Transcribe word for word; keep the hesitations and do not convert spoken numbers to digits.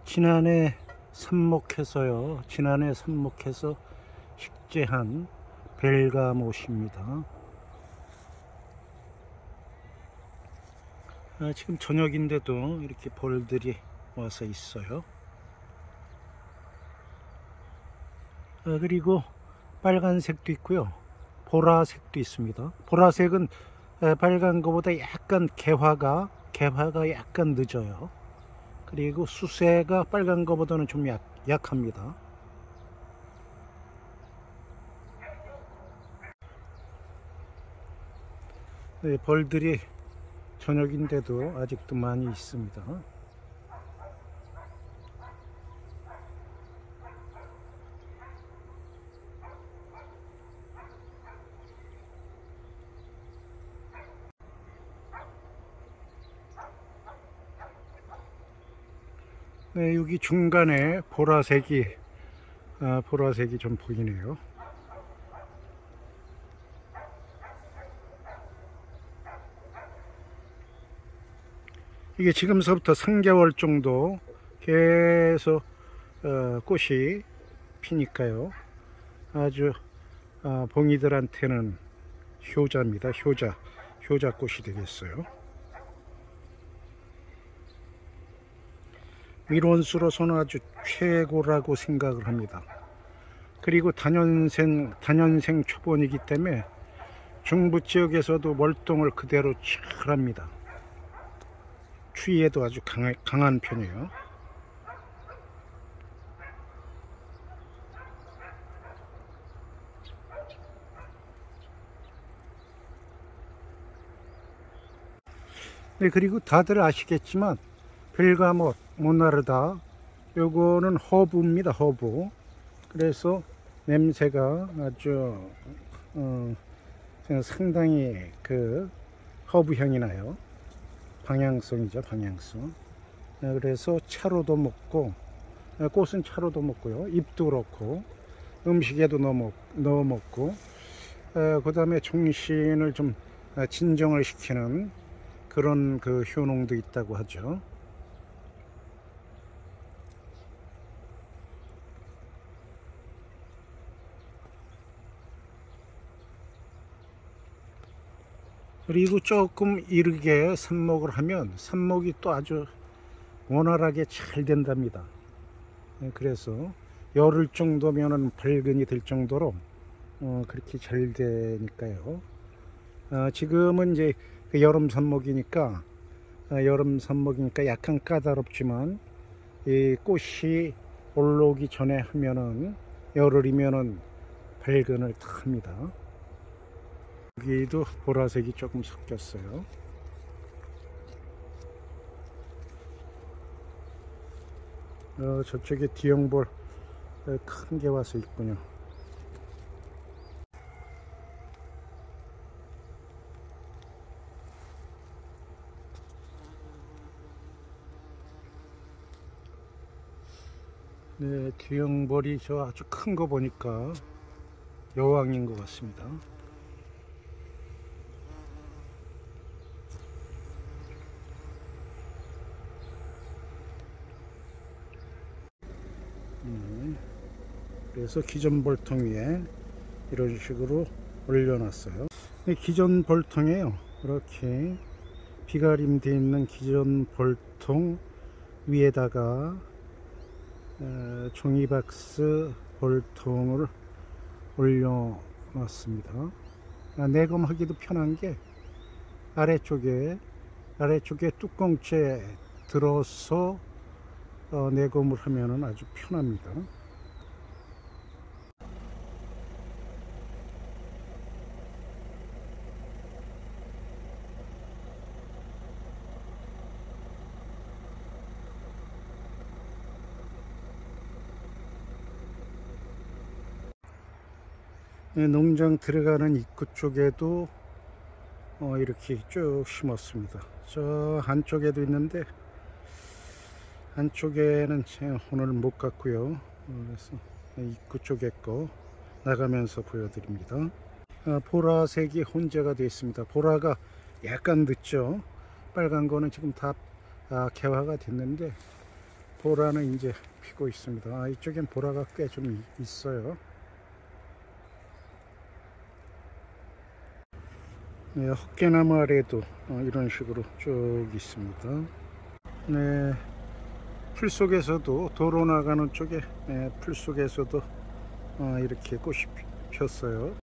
지난해 삽목해서요. 지난해 삽목해서 식재한 벨가못입니다. 아, 지금 저녁인데도 이렇게 벌들이 와서 있어요. 아, 그리고 빨간색도 있고요. 보라색도 있습니다. 보라색은 빨간 것보다 약간 개화가 개화가 약간 늦어요. 그리고 수세가 빨간 것보다는 좀 약, 약합니다. 네, 벌들이 저녁인데도 아직도 많이 있습니다. 네, 여기 중간에 보라색이 아, 보라색이 좀 보이네요. 이게 지금서부터 삼 개월 정도 계속 어, 꽃이 피니까요. 아주 어, 봉이들한테는 효자입니다. 효자, 효자꽃이 되겠어요. 밀원수로서는 아주 최고라고 생각을 합니다. 그리고 다년생, 다년생 초본이기 때문에 중부 지역에서도 월동을 그대로 잘 합니다. 추위에도 아주 강하, 강한 편이에요. 네, 그리고 다들 아시겠지만 벨가못, 모나르다 요거는 허브입니다. 허브. 그래서 냄새가 아주 어, 상당히 그 허브 향이 나요. 방향성이죠, 방향성. 그래서 차로도 먹고, 꽃은 차로도 먹고요. 잎도 그렇고, 음식에도 넣어, 먹, 넣어 먹고, 그 다음에 정신을 좀 진정을 시키는 그런 그 효능도 있다고 하죠. 그리고 조금 이르게 삽목을 하면 삽목이 또 아주 원활하게 잘 된답니다. 그래서 열흘 정도면은 발근이 될 정도로 어, 그렇게 잘 되니까요. 어, 지금은 이제 그 여름 삽목이니까 어, 여름 삽목이니까 약간 까다롭지만 이 꽃이 올라오기 전에 하면은 열흘이면은 발근을 다 합니다. 여기도 보라색이 조금 섞였어요. 어, 저쪽에 디형볼 큰 게 와서 있군요. 네, 디형볼이 저 아주 큰 거 보니까 여왕인 것 같습니다. 네, 그래서 기존 볼통 위에 이런 식으로 올려놨어요. 네, 기존 볼통에요. 이렇게 비가림 되어 있는 기존 볼통 위에다가 어, 종이박스 볼통을 올려놨습니다. 아, 내검하기도 편한 게 아래쪽에 아래쪽에 뚜껑째 들어서 어, 내검을 하면은 아주 편합니다. 네, 농장 들어가는 입구 쪽에도 어, 이렇게 쭉 심었습니다. 저 안쪽에도 있는데 안쪽에는 제가 오늘 못 갔고요. 그래서 입구 쪽에 거 나가면서 보여드립니다. 아, 보라색이 혼재가 되어 있습니다. 보라가 약간 늦죠. 빨간 거는 지금 다 아, 개화가 됐는데 보라는 이제 피고 있습니다. 아, 이쪽엔 보라가 꽤 좀 있어요. 네, 헛개나무 아래도 어, 이런 식으로 쭉 있습니다. 네, 풀 속에서도 도로 나가는 쪽에 네, 풀 속에서도 어, 이렇게 꽃이 폈어요.